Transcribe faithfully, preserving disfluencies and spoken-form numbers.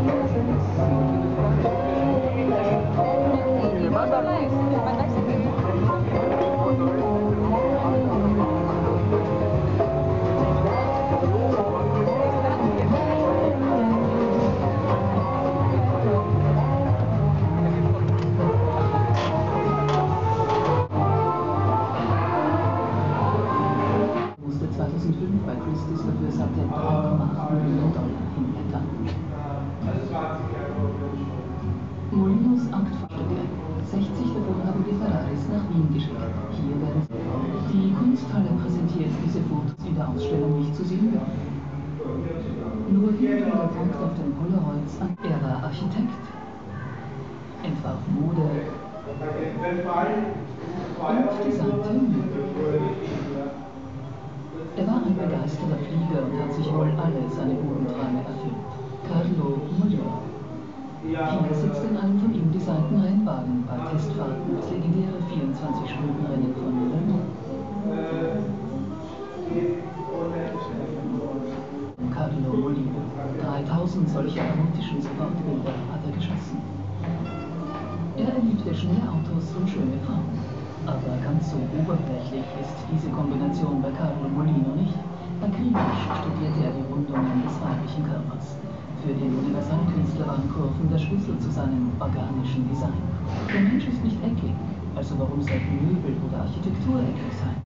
zweitausendfünf bei Christie's dafür satte drei Komma acht Millionen Dollar hinblättern. Molinos Aktstücke. sechzig davon haben die Ferraris nach Wien geschickt. Hier werden die Kunsthalle präsentiert diese Fotos in der Ausstellung nicht zu sehen werden. Nur hin und wieder folgt auf den Polaroids an. Er war Architekt, entwarf Mode und designte Möbel. Er war ein begeisterter Flieger und hat sich wohl alle seine Bodenträume erfüllt. Carlo Molino. Hier sitzt in einem von ihm designten Rennwagen bei Testfahrten das legendäre vierundzwanzig-Stunden-Rennen von Le Mans. Carlo Molino. dreitausend solcher erotischen Sportbilder hat er geschossen. Er liebte schnelle Autos und schöne Frauen. Aber ganz so oberflächlich ist diese Kombination bei Carlo Molino nicht. Akribisch studierte er die Rundungen des weiblichen Körpers. Für den Universalkünstler waren Kurven der Schlüssel zu seinem organischen Design. Der Mensch ist nicht eckig, also warum sollten Möbel oder Architektur eckig sein?